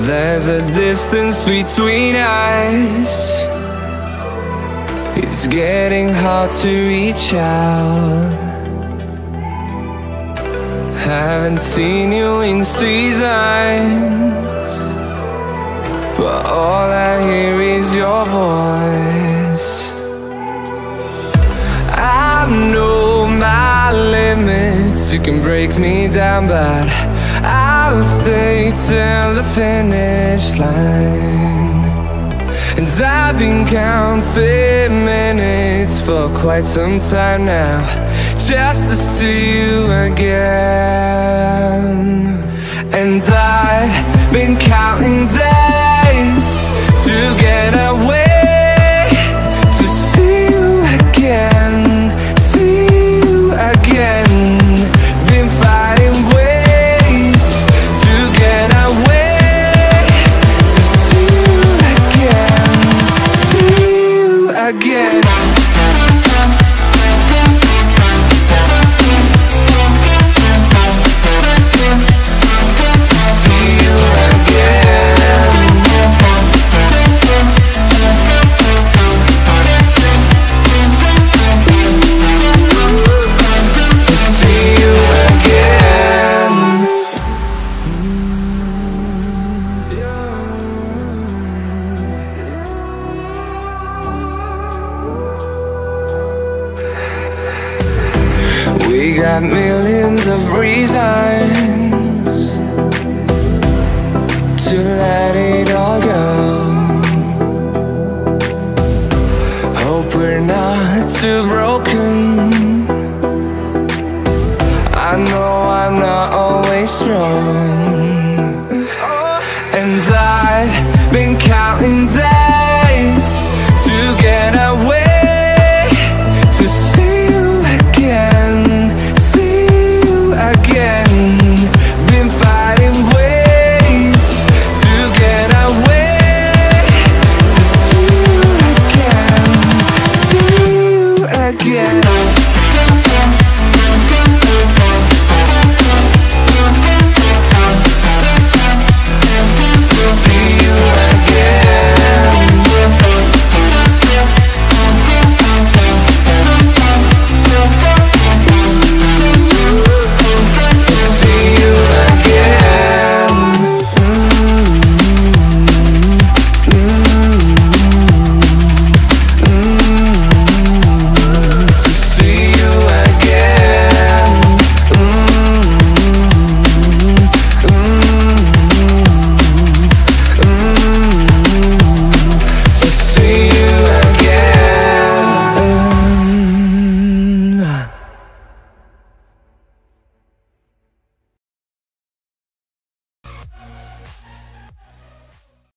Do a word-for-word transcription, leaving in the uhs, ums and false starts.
There's a distance between us. It's getting hard to reach out. Haven't seen you in seasons, but all I hear is your voice. I know my limits, you can break me down, but I'll stay till the finish line. And I've been counting minutes for quite some time now, just to see you again. And I've been counting days to get away, to see you again, see you again. Been fighting ways to get away, to see you again, see you again. We got millions of reasons